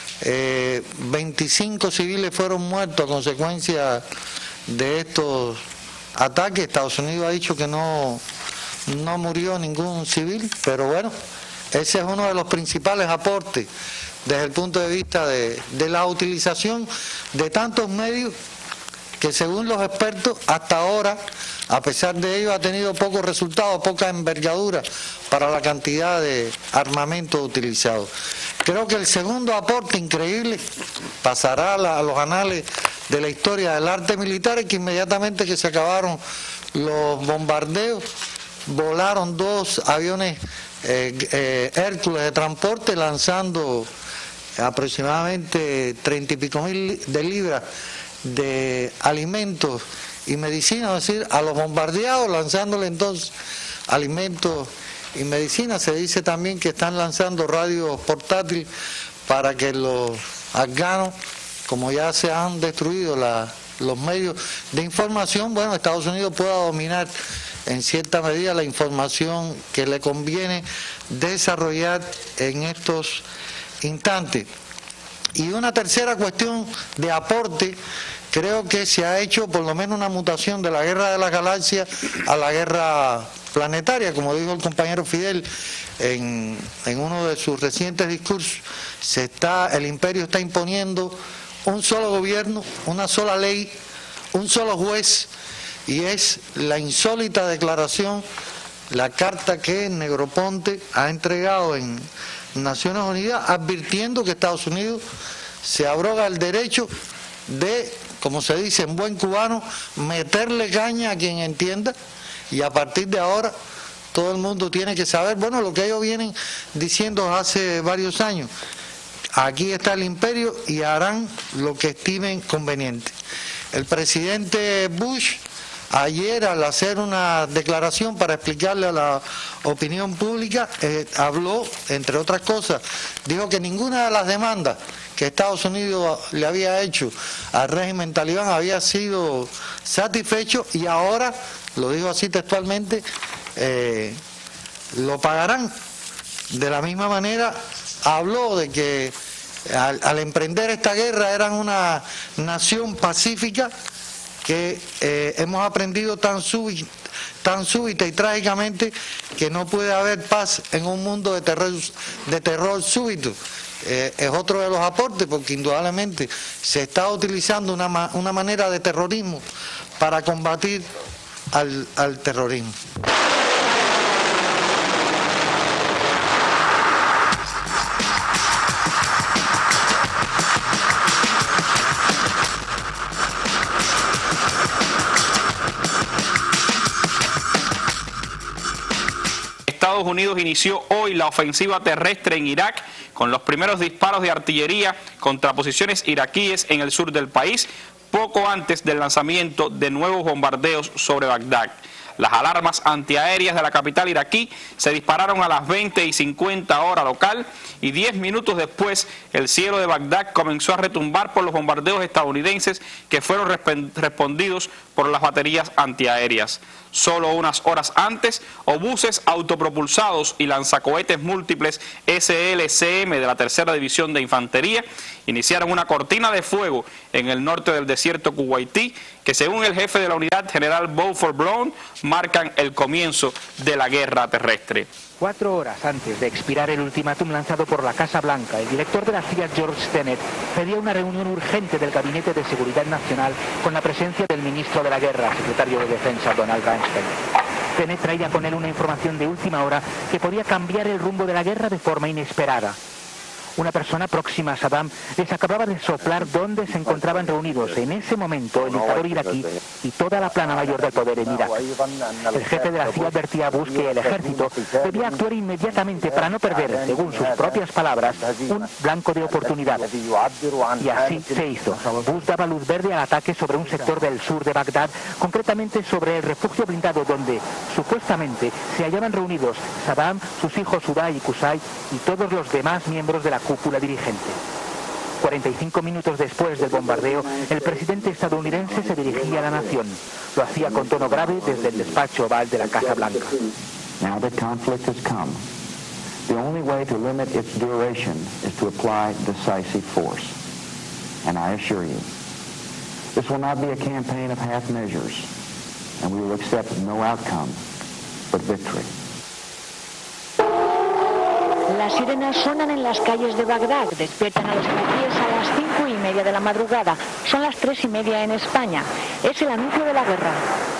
25 civiles fueron muertos a consecuencia de estos ataques. Estados Unidos ha dicho que no murió ningún civil, pero bueno, ese es uno de los principales aportes desde el punto de vista de la utilización de tantos medios que, según los expertos, hasta ahora, a pesar de ello, ha tenido pocos resultados, poca envergadura para la cantidad de armamento utilizado. Creo que el segundo aporte increíble pasará a los anales de la historia del arte militar, es que inmediatamente que se acabaron los bombardeos, volaron 2 aviones Hércules de transporte, lanzando aproximadamente 30 y pico mil de libras de alimentos y medicina, es decir, a los bombardeados, lanzándole entonces alimentos y medicina. Se dice también que están lanzando radios portátiles para que los afganos, como ya se han destruido los medios de información, bueno, Estados Unidos pueda dominar en cierta medida la información que le conviene desarrollar en estos instantes. Y una tercera cuestión de aporte, creo que se ha hecho por lo menos una mutación de la guerra de las galaxias a la guerra planetaria, como dijo el compañero Fidel en uno de sus recientes discursos. El imperio está imponiendo un solo gobierno, una sola ley, un solo juez, y es la insólita declaración, la carta que Negroponte ha entregado en Naciones Unidas, advirtiendo que Estados Unidos se abroga el derecho de, como se dice en buen cubano, meterle caña a quien entienda, y a partir de ahora todo el mundo tiene que saber, bueno, lo que ellos vienen diciendo hace varios años: aquí está el imperio y harán lo que estimen conveniente. El presidente Bush, ayer, al hacer una declaración para explicarle a la opinión pública, habló, entre otras cosas, dijo que ninguna de las demandas que Estados Unidos le había hecho al régimen talibán había sido satisfecho, y ahora, lo dijo así textualmente, lo pagarán. De la misma manera, habló de que al emprender esta guerra eran una nación pacífica, que hemos aprendido tan súbita y trágicamente que no puede haber paz en un mundo de terror súbito. Es otro de los aportes, porque indudablemente se está utilizando una manera de terrorismo para combatir al terrorismo. Estados Unidos inició hoy la ofensiva terrestre en Irak con los primeros disparos de artillería contra posiciones iraquíes en el sur del país, poco antes del lanzamiento de nuevos bombardeos sobre Bagdad. Las alarmas antiaéreas de la capital iraquí se dispararon a las 20:50 hora local, y 10 minutos después el cielo de Bagdad comenzó a retumbar por los bombardeos estadounidenses que fueron respondidos por las baterías antiaéreas. Solo unas horas antes, obuses autopropulsados y lanzacohetes múltiples SLCM de la Tercera División de Infantería iniciaron una cortina de fuego en el norte del desierto kuwaití que, según el jefe de la unidad, general Beaufort Brown, marcan el comienzo de la guerra terrestre. 4 horas antes de expirar el ultimátum lanzado por la Casa Blanca, el director de la CIA, George Tenet, pedía una reunión urgente del Gabinete de Seguridad Nacional con la presencia del ministro de la Guerra, secretario de Defensa, Donald Rumsfeld. Tenet traía con él una información de última hora que podía cambiar el rumbo de la guerra de forma inesperada. Una persona próxima a Saddam les acababa de soplar dónde se encontraban reunidos en ese momento el dictador iraquí y toda la plana mayor del poder en Irak. El jefe de la CIA advertía a Bush que el ejército debía actuar inmediatamente para no perder, según sus propias palabras, un blanco de oportunidad. Y así se hizo. Bush daba luz verde al ataque sobre un sector del sur de Bagdad, concretamente sobre el refugio blindado donde, supuestamente, se hallaban reunidos Saddam, sus hijos Uday y Qusay y todos los demás miembros de la cúpula dirigente. 45 minutos después del bombardeo, el presidente estadounidense se dirigía a la nación. Lo hacía con tono grave desde el despacho oval de la Casa Blanca. Now the conflict has come. The only way to limit its duration is to apply decisive force. And I assure you, this will not be a campaign of half measures, and we will accept no outcome but victory. Las sirenas sonan en las calles de Bagdad, despiertan a los iraquíes a las 5:30 de la madrugada. Son las 3:30 en España. Es el anuncio de la guerra.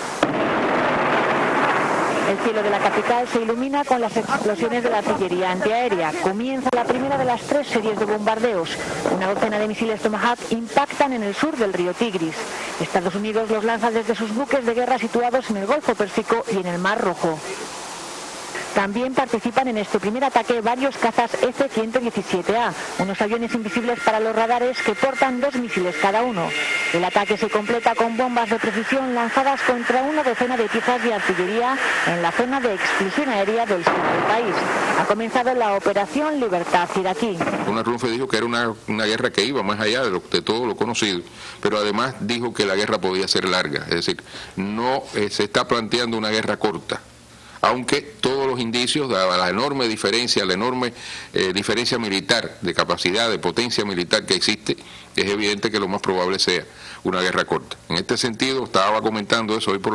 El cielo de la capital se ilumina con las explosiones de la artillería antiaérea. Comienza la primera de las 3 series de bombardeos. Una docena de misiles Tomahawk impactan en el sur del río Tigris. Estados Unidos los lanza desde sus buques de guerra situados en el Golfo Pérsico y en el Mar Rojo. También participan en este primer ataque varios cazas F-117A, unos aviones invisibles para los radares que portan 2 misiles cada uno. El ataque se completa con bombas de precisión lanzadas contra una docena de piezas de artillería en la zona de exclusión aérea del sur del país. Ha comenzado la operación Libertad iraquí. Donald Trump dijo que era una guerra que iba más allá de todo lo conocido, pero además dijo que la guerra podía ser larga, es decir, no se está planteando una guerra corta, aunque todos los indicios, dada la enorme diferencia, diferencia militar, de capacidad, de potencia militar que existe, es evidente que lo más probable sea una guerra corta. En este sentido, estaba comentando eso hoy por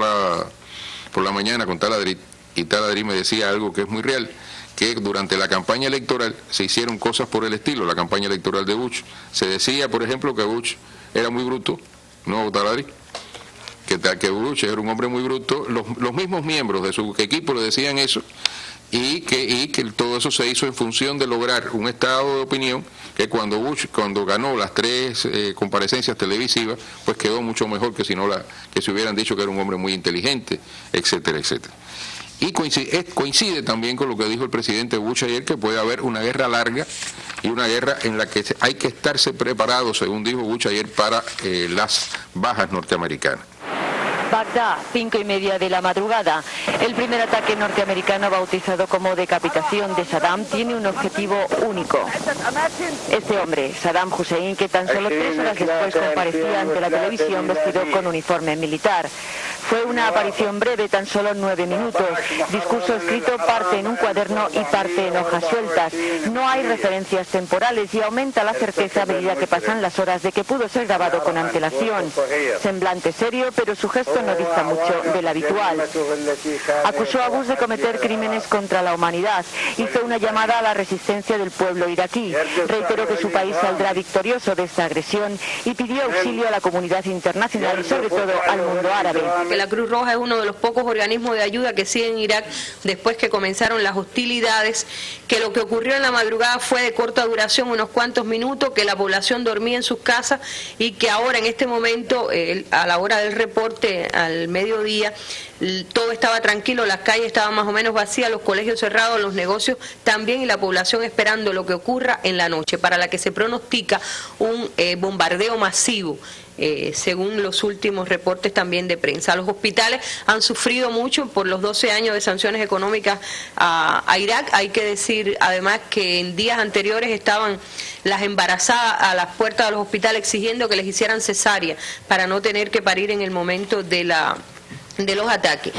la mañana con Taladrid, y Taladrid me decía algo que es muy real, que durante la campaña electoral se hicieron cosas por el estilo, la campaña electoral de Bush. Se decía, por ejemplo, que Bush era muy bruto, ¿no, Taladrid? Que Bush era un hombre muy bruto. Los mismos miembros de su equipo le decían eso, y que todo eso se hizo en función de lograr un estado de opinión que cuando ganó las 3 comparecencias televisivas, pues quedó mucho mejor que que si hubieran dicho que era un hombre muy inteligente, etcétera, etcétera. Y coincide también con lo que dijo el presidente Bush ayer, que puede haber una guerra larga y una guerra en la que hay que estarse preparados, según dijo Bush ayer, para las bajas norteamericanas. Bagdad, 5:30 de la madrugada. El primer ataque norteamericano, bautizado como decapitación de Saddam, tiene un objetivo único. Este hombre, Saddam Hussein, que tan solo 3 horas después comparecía ante la televisión vestido con uniforme militar. Fue una aparición breve, tan solo 9 minutos. Discurso escrito parte en un cuaderno y parte en hojas sueltas. No hay referencias temporales y aumenta la certeza a medida que pasan las horas de que pudo ser grabado con antelación. Semblante serio, pero su gesto no dista mucho del habitual. Acusó a Bush de cometer crímenes contra la humanidad. Hizo una llamada a la resistencia del pueblo iraquí. Reiteró que su país saldrá victorioso de esta agresión y pidió auxilio a la comunidad internacional y sobre todo al mundo árabe. La Cruz Roja es uno de los pocos organismos de ayuda que sigue en Irak después que comenzaron las hostilidades, que lo que ocurrió en la madrugada fue de corta duración, unos cuantos minutos, que la población dormía en sus casas y que ahora en este momento, a la hora del reporte, al mediodía, todo estaba tranquilo, las calles estaban más o menos vacías, los colegios cerrados, los negocios también, y la población esperando lo que ocurra en la noche, para la que se pronostica un bombardeo masivo. Según los últimos reportes también de prensa. Los hospitales han sufrido mucho por los 12 años de sanciones económicas a Irak. Hay que decir además que en días anteriores estaban las embarazadas a las puertas de los hospitales exigiendo que les hicieran cesárea para no tener que parir en el momento de los ataques.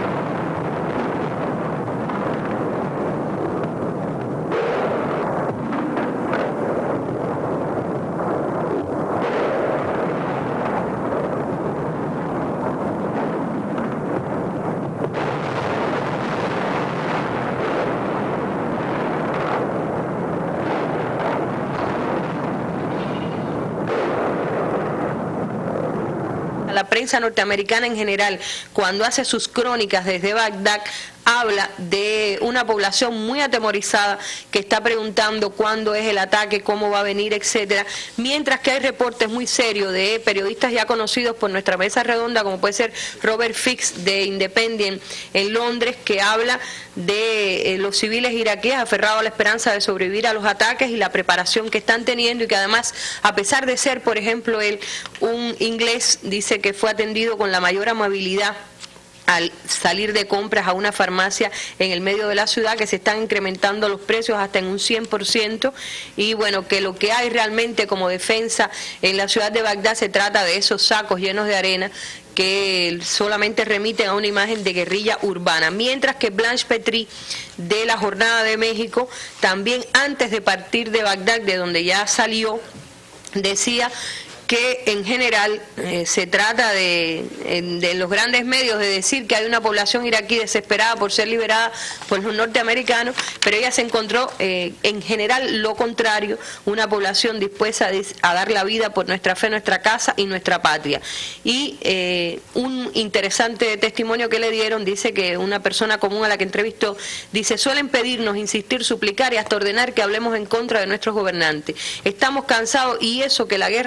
La prensa norteamericana en general, cuando hace sus crónicas desde Bagdad, habla de una población muy atemorizada que está preguntando cuándo es el ataque, cómo va a venir, etcétera, mientras que hay reportes muy serios de periodistas ya conocidos por nuestra mesa redonda, como puede ser Robert Fix de Independent en Londres, que habla de los civiles iraquíes aferrados a la esperanza de sobrevivir a los ataques y la preparación que están teniendo, y que además, a pesar de ser, por ejemplo, él un inglés, dice que fue atendido con la mayor amabilidad al salir de compras a una farmacia en el medio de la ciudad, que se están incrementando los precios hasta en un 100%, y bueno, que lo que hay realmente como defensa en la ciudad de Bagdad se trata de esos sacos llenos de arena que solamente remiten a una imagen de guerrilla urbana. Mientras que Blanche Petrie, de la Jornada de México, también antes de partir de Bagdad, de donde ya salió, decía que en general se trata de los grandes medios de decir que hay una población iraquí desesperada por ser liberada por los norteamericanos, pero ella se encontró en general lo contrario, una población dispuesta a dar la vida por nuestra fe, nuestra casa y nuestra patria. Y un interesante testimonio que le dieron, dice que una persona común a la que entrevistó, dice: suelen pedirnos, insistir, suplicar y hasta ordenar que hablemos en contra de nuestros gobernantes. Estamos cansados, y eso que la guerra no ha comenzado.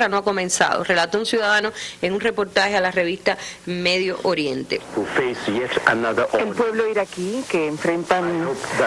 comenzado, relató un ciudadano en un reportaje a la revista Medio Oriente. El pueblo iraquí que enfrentan un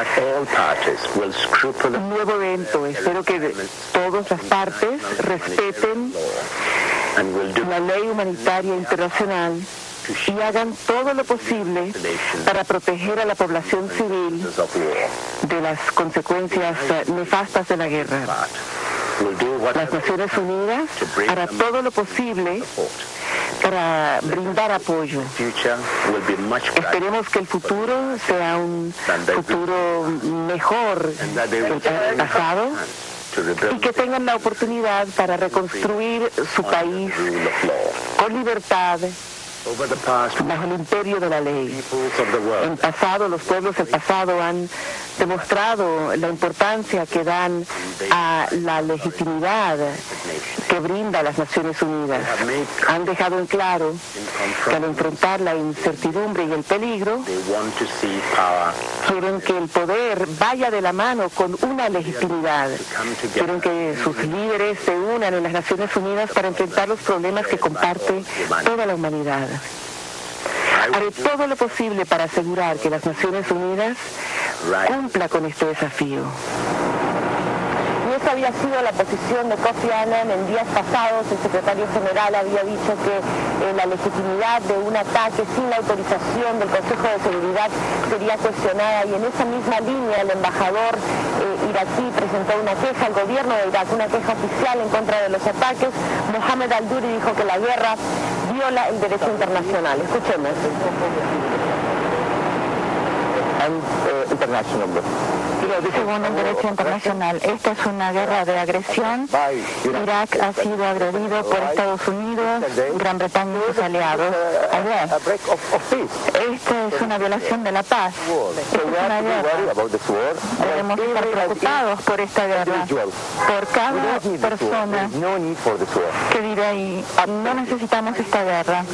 nuevo evento. Espero que todas las partes respeten la ley humanitaria internacional y hagan todo lo posible para proteger a la población civil de las consecuencias nefastas de la guerra. Las Naciones Unidas hará todo lo posible para brindar apoyo. Esperemos que el futuro sea un futuro mejor que el pasado y que tengan la oportunidad para reconstruir su país con libertad, bajo el imperio de la ley. En pasado, los pueblos del pasado han demostrado la importancia que dan a la legitimidad que brinda las Naciones Unidas. Han dejado en claro que al enfrentar la incertidumbre y el peligro, quieren que el poder vaya de la mano con una legitimidad. Quieren que sus líderes se unan en las Naciones Unidas para enfrentar los problemas que comparte toda la humanidad. Haré todo lo posible para asegurar que las Naciones Unidas cumpla con este desafío. Y esa había sido la posición de Kofi Annan en días pasados. El secretario general había dicho que la legitimidad de un ataque sin la autorización del Consejo de Seguridad sería cuestionada, y en esa misma línea el embajador iraquí presentó una queja al gobierno de Irak, una queja oficial en contra de los ataques. Mohamed Al-Duri dijo que la guerra viola el derecho internacional. Escuchemos. Según el derecho internacional, esta es una guerra de agresión. Irak ha sido agredido por Estados Unidos, Gran Bretaña y sus aliados. Esta es una violación de la paz. Esta es una guerra. Debemos estar preocupados por esta guerra, por cada persona que vive ahí. No necesitamos esta guerra.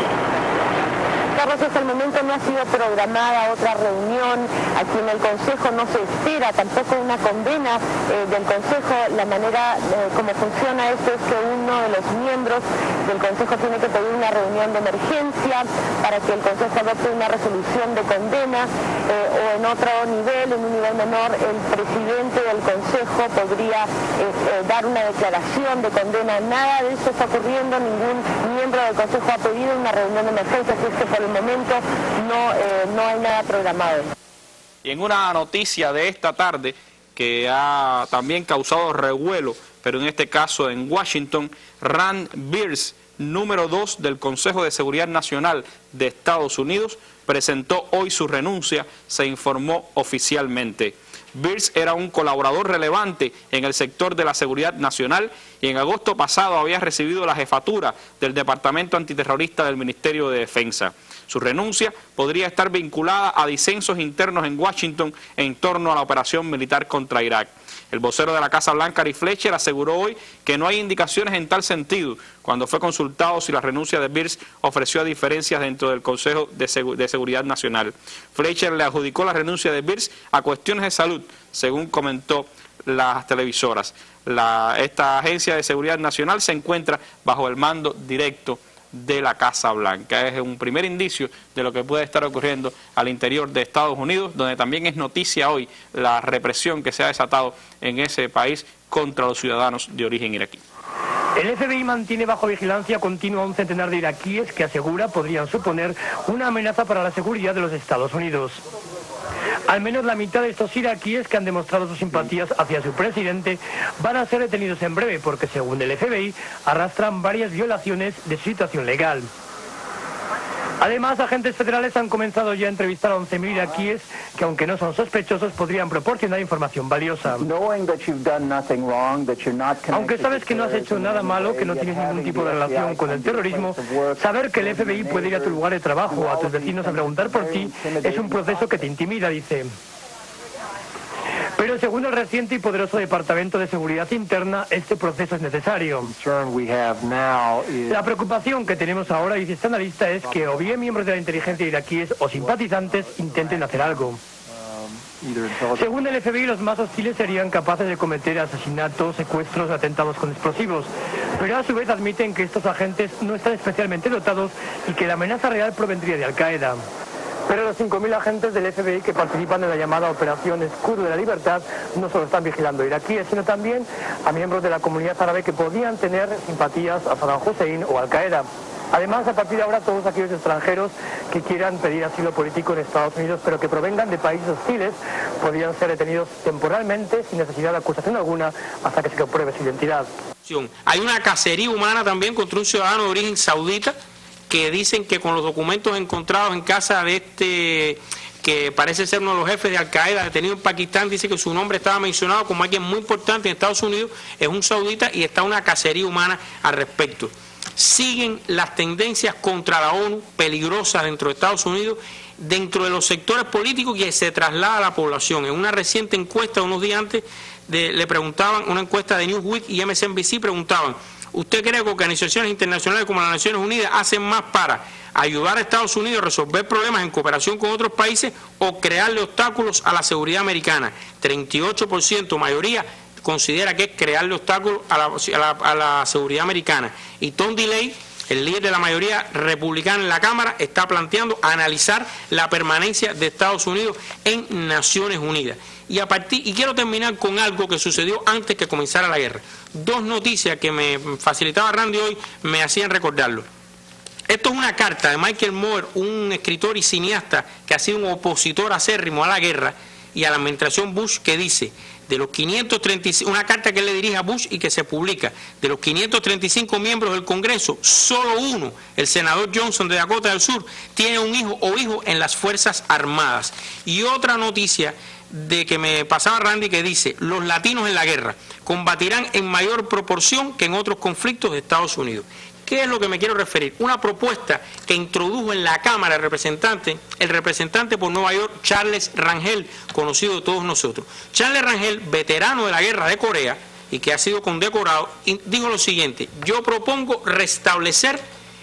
Carlos, hasta el momento no ha sido programada otra reunión aquí en el Consejo, no se espera tampoco una condena del Consejo. La manera como funciona esto es que uno de los miembros del Consejo tiene que pedir una reunión de emergencia para que el Consejo adopte una resolución de condena, o en otro nivel, en un nivel menor, el presidente del Consejo podría dar una declaración de condena. Nada de esto está ocurriendo, ningún miembro del Consejo ha pedido una reunión de emergencia, así es que por el momento no hay nada programado. Y en una noticia de esta tarde que ha también causado revuelo, pero en este caso en Washington, Rand Beers, número 2 del Consejo de Seguridad Nacional de Estados Unidos, presentó hoy su renuncia, se informó oficialmente. Beers era un colaborador relevante en el sector de la seguridad nacional y en agosto pasado había recibido la jefatura del Departamento Antiterrorista del Ministerio de Defensa. Su renuncia podría estar vinculada a disensos internos en Washington en torno a la operación militar contra Irak. El vocero de la Casa Blanca, Ari Fletcher, aseguró hoy que no hay indicaciones en tal sentido. Cuando fue consultado si la renuncia de Beers ofreció diferencias dentro del Consejo de Seguridad Nacional. Fletcher le adjudicó la renuncia de Beers a cuestiones de salud, según comentó las televisoras. Esta agencia de seguridad nacional se encuentra bajo el mando directo de la Casa Blanca. Es un primer indicio de lo que puede estar ocurriendo al interior de Estados Unidos, donde también es noticia hoy la represión que se ha desatado en ese país contra los ciudadanos de origen iraquí. El FBI mantiene bajo vigilancia continua a un centenar de iraquíes que asegura podrían suponer una amenaza para la seguridad de los Estados Unidos. Al menos la mitad de estos iraquíes que han demostrado sus simpatías hacia su presidente van a ser detenidos en breve porque, según el FBI, arrastran varias violaciones de su situación legal. Además, agentes federales han comenzado ya a entrevistar a 11.000 iraquíes que, aunque no son sospechosos, podrían proporcionar información valiosa. Aunque sabes que no has hecho nada malo, que no tienes ningún tipo de relación con el terrorismo, saber que el FBI puede ir a tu lugar de trabajo o a tus vecinos a preguntar por ti es un proceso que te intimida, dice. Pero según el reciente y poderoso Departamento de Seguridad Interna, este proceso es necesario. La preocupación que tenemos ahora, dice este analista, es que o bien miembros de la inteligencia iraquíes o simpatizantes intenten hacer algo. Según el FBI, los más hostiles serían capaces de cometer asesinatos, secuestros, atentados con explosivos. Pero a su vez admiten que estos agentes no están especialmente dotados y que la amenaza real provendría de Al-Qaeda. Pero los 5.000 agentes del FBI que participan en la llamada Operación Escudo de la Libertad no solo están vigilando iraquíes, sino también a miembros de la comunidad árabe que podían tener simpatías a Saddam Hussein o Al-Qaeda. Además, a partir de ahora, todos aquellos extranjeros que quieran pedir asilo político en Estados Unidos, pero que provengan de países hostiles, podrían ser detenidos temporalmente, sin necesidad de acusación alguna, hasta que se compruebe su identidad. Hay una cacería humana también contra un ciudadano de origen saudita, que dicen que con los documentos encontrados en casa de este, que parece ser uno de los jefes de Al-Qaeda detenido en Pakistán, dice que su nombre estaba mencionado como alguien muy importante en Estados Unidos, es un saudita, y está una cacería humana al respecto. Siguen las tendencias contra la ONU, peligrosas dentro de Estados Unidos, dentro de los sectores políticos, que se traslada a la población. En una reciente encuesta, unos días antes, le preguntaban, una encuesta de Newsweek y MSNBC, preguntaban: ¿usted cree que organizaciones internacionales como las Naciones Unidas hacen más para ayudar a Estados Unidos a resolver problemas en cooperación con otros países o crearle obstáculos a la seguridad americana? 38%, mayoría, considera que es crearle obstáculos a la seguridad americana. Y Tom DeLay, el líder de la mayoría republicana en la Cámara, está planteando analizar la permanencia de Estados Unidos en Naciones Unidas. Y quiero terminar con algo que sucedió antes que comenzara la guerra. Dos noticias que me facilitaba Randy hoy me hacían recordarlo. Esto es una carta de Michael Moore, un escritor y cineasta que ha sido un opositor acérrimo a la guerra y a la administración Bush, que dice: de los 535, una carta que él le dirige a Bush y que se publica, de los 535 miembros del Congreso, solo uno, el senador Johnson de Dakota del Sur, tiene un hijo o hijo en las Fuerzas Armadas. Y otra noticia de que me pasaba Randy, que dice: los latinos en la guerra combatirán en mayor proporción que en otros conflictos de Estados Unidos. ¿Qué es lo que me quiero referir? Una propuesta que introdujo en la Cámara el representante por Nueva York, Charles Rangel, conocido de todos nosotros. Charles Rangel, veterano de la guerra de Corea y que ha sido condecorado, dijo lo siguiente: yo propongo restablecer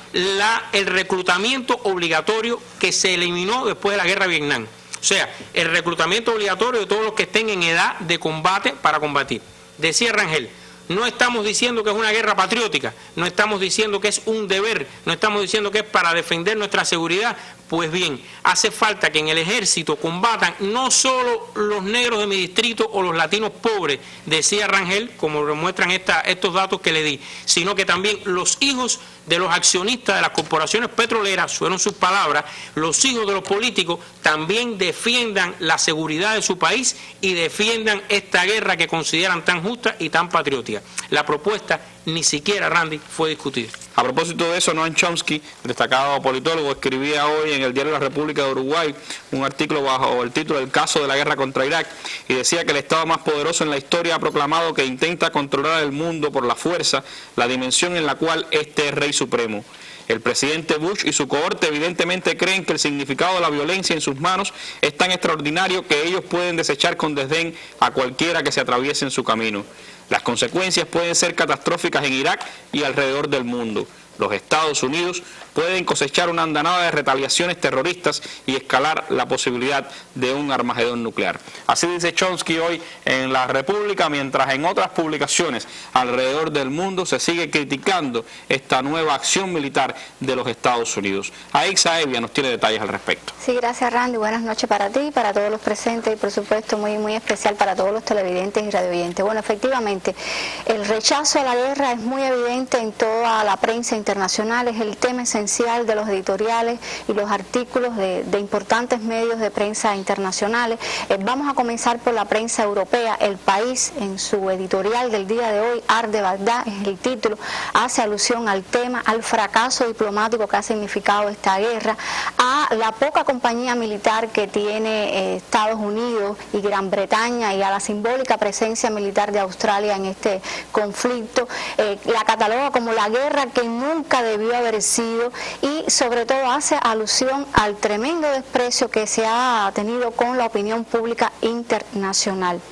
el reclutamiento obligatorio que se eliminó después de la guerra de Vietnam. O sea, el reclutamiento obligatorio de todos los que estén en edad de combate para combatir. Decía Rangel: no estamos diciendo que es una guerra patriótica, no estamos diciendo que es un deber, no estamos diciendo que es para defender nuestra seguridad. Pues bien, hace falta que en el ejército combatan no solo los negros de mi distrito o los latinos pobres, decía Rangel, como demuestran estos datos que le di, sino que también los hijos de los accionistas de las corporaciones petroleras, fueron sus palabras, los hijos de los políticos también defiendan la seguridad de su país y defiendan esta guerra que consideran tan justa y tan patriótica. La propuesta ni siquiera, Randy, fue discutida. A propósito de eso, Noam Chomsky, destacado politólogo, escribía hoy en el diario La República de Uruguay un artículo bajo el título "El caso de la guerra contra Irak", y decía que el Estado más poderoso en la historia ha proclamado que intenta controlar el mundo por la fuerza, la dimensión en la cual este es rey supremo. El presidente Bush y su cohorte evidentemente creen que el significado de la violencia en sus manos es tan extraordinario que ellos pueden desechar con desdén a cualquiera que se atraviese en su camino. Las consecuencias pueden ser catastróficas en Irak y alrededor del mundo. Los Estados Unidos pueden cosechar una andanada de retaliaciones terroristas y escalar la posibilidad de un Armagedón nuclear. Así dice Chomsky hoy en La República, mientras en otras publicaciones alrededor del mundo se sigue criticando esta nueva acción militar de los Estados Unidos. Aixa Evia nos tiene detalles al respecto. Sí, gracias Randy, buenas noches para ti, para todos los presentes y por supuesto muy especial para todos los televidentes y radioyentes. Bueno, efectivamente, el rechazo a la guerra es muy evidente en toda la prensa internacional, es el tema esencial de los editoriales y los artículos de importantes medios de prensa internacionales. Vamos a comenzar por la prensa europea. El País, en su editorial del día de hoy, Arde Bagdad, es el título, hace alusión al tema, al fracaso diplomático que ha significado esta guerra, a la poca compañía militar que tiene Estados Unidos y Gran Bretaña y a la simbólica presencia militar de Australia en este conflicto. La cataloga como la guerra que nunca debió haber sido y sobre todo hace alusión al tremendo desprecio que se ha tenido con la opinión pública internacional.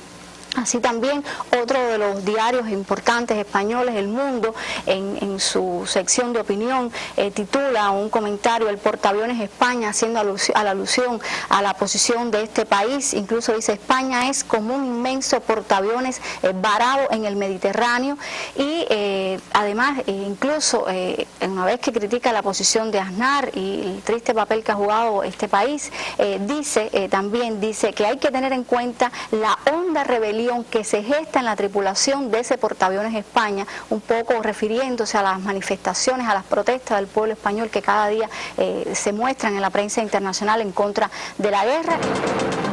Así también otro de los diarios importantes españoles, El Mundo, en su sección de opinión, titula un comentario: el portaaviones España, haciendo alusión a la posición de este país. Incluso dice: España es como un inmenso portaaviones varado en el Mediterráneo. Y además, incluso una vez que critica la posición de Aznar y el triste papel que ha jugado este país, también dice que hay que tener en cuenta la honda rebelión que se gesta en la tripulación de ese portaaviones España, un poco refiriéndose a las manifestaciones, a las protestas del pueblo español que cada día se muestran en la prensa internacional en contra de la guerra.